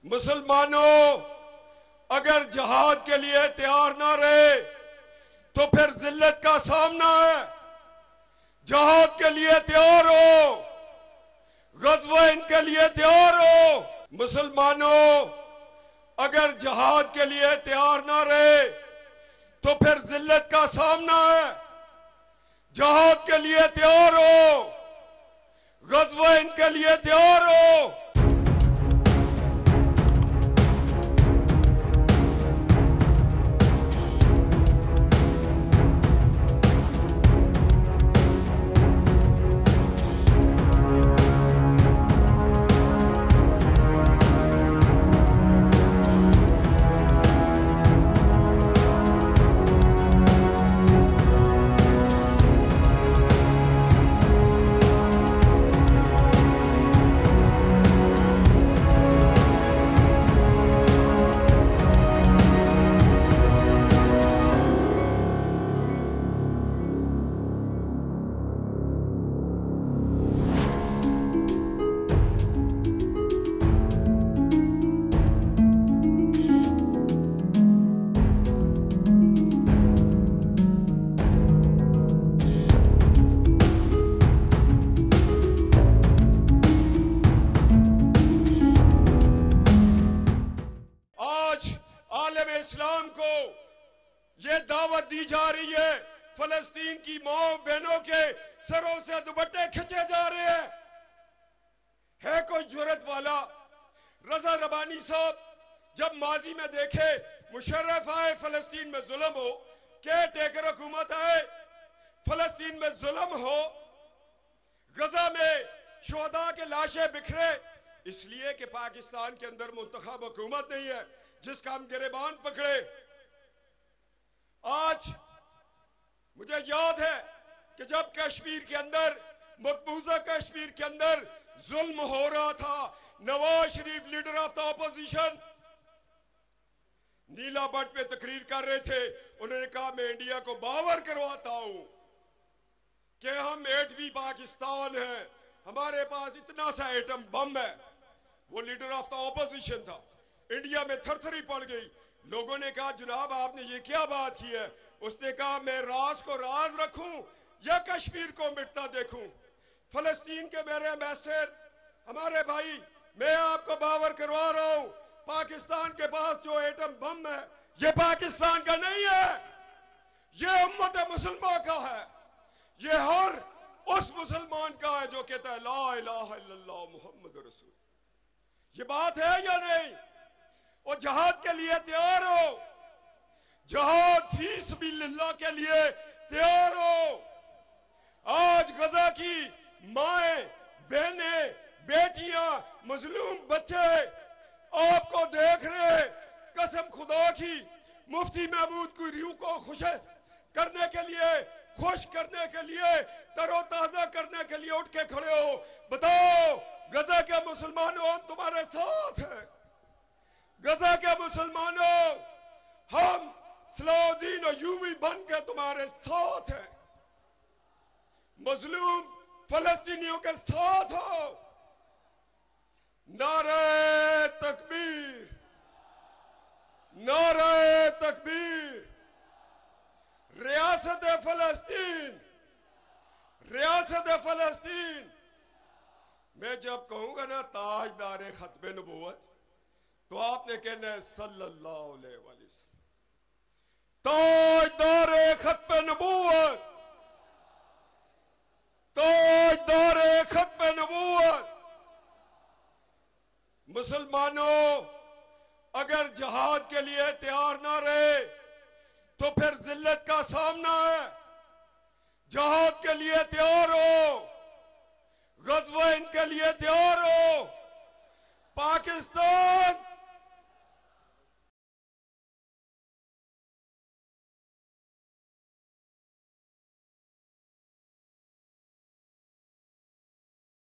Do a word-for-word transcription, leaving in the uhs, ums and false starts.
मुसलमानों, अगर जिहाद के लिए तैयार ना रहे तो फिर जिल्लत का सामना है। जिहाद के लिए तैयार हो, गज़वा इनके लिए तैयार हो। मुसलमानों, अगर जिहाद के लिए तैयार ना रहे तो फिर जिल्लत का सामना है। जिहाद के लिए तैयार हो, गज़वा इनके लिए तैयार हो। इस्लाम को ये दावत दी जा रही है, फलस्तीन की माओ बहनों के सरों से दुपट्टे खींचे जा रहे हैं। है कोई जुर्रत वाला? रजा रबानी साहब जब माजी में देखे मुशर्रफ आए फलस्तीन में जुल्म हो, केयर टेकर हुकूमत आए फलस्तीन में जुल्म हो, गजा में शोहदा के लाशें बिखरे, इसलिए कि पाकिस्तान के अंदर मुंतखब हुकूमत नहीं है जिसका हम गिरेबान पकड़े। आज मुझे याद है कि जब कश्मीर के अंदर, मकबूजा कश्मीर के अंदर जुल्म हो रहा था, Nawaz Sharif leader of the opposition Nila Butt पे तकरीर कर रहे थे। उन्होंने कहा मैं इंडिया को बावर करवाता हूं कि हम एटवी पाकिस्तान है, हमारे पास इतना सा एटम बम है। वो लीडर ऑफ द ऑपोजिशन था। इंडिया में थरथरी पड़ गई। लोगों ने कहा जनाब आपने ये क्या बात की है? उसने कहा मैं राज को राज रखूं या कश्मीर को मिटता देखूं। फलस्तीन के मेरे एम्बेसडर, हमारे भाई, मैं आपको बावर करवा रहा हूं, पाकिस्तान के पास जो एटम बम है ये पाकिस्तान का नहीं है, ये उम्मत मुसलमान का है। ये हर उस मुसलमान का है जो कहता है ला इलाहा इल्लल्लाह मुहम्मद रसूल। ये बात है या नहीं? और जहाद के लिए तैयार हो, जहाद फी सबिलिल्लाह के लिए तैयार हो। आज गजा की माएं, बहनें, बेटियां, मजलूम बच्चे आपको देख रहे, कसम खुदा की मुफ्ती महमूद की रूह को खुश करने के लिए, खुश करने के लिए, तरोताजा करने के लिए उठ के खड़े हो। बताओ गजा के मुसलमानों हम तुम्हारे साथ हैं। गजा के मुसलमानों हम सलाउद्दीन और यूवी बन के तुम्हारे साथ हैं। मजलूम फलस्तीनियों के साथ हो। नारे तकबीर, नारे तकबीर। रियासत फलस्तीन, रियासत फलस्तीन। मैं जब कहूंगा ना ताजदार खत्म नबूवत, तो आपने कहना है सल्लल्लाहु अलैहि वसल्लम। ताजदार खत्म नबूवत, ताजदार खत्म नबूवत। मुसलमानों, अगर जिहाद के लिए तैयार ना रहे तो फिर जिल्लत का सामना है। जिहाद के लिए तैयार हो, गज़वा इनके लिए तैयार हो। पाकिस्तान